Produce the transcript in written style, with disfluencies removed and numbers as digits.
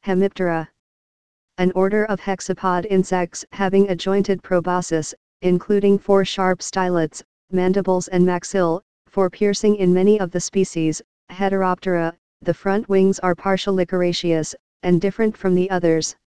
Hemiptera. An order of hexapod insects having a jointed proboscis, including 4 sharp stylets, mandibles and maxill, for piercing in many of the species. Heteroptera, the front wings are partial liceraceous, and different from the others.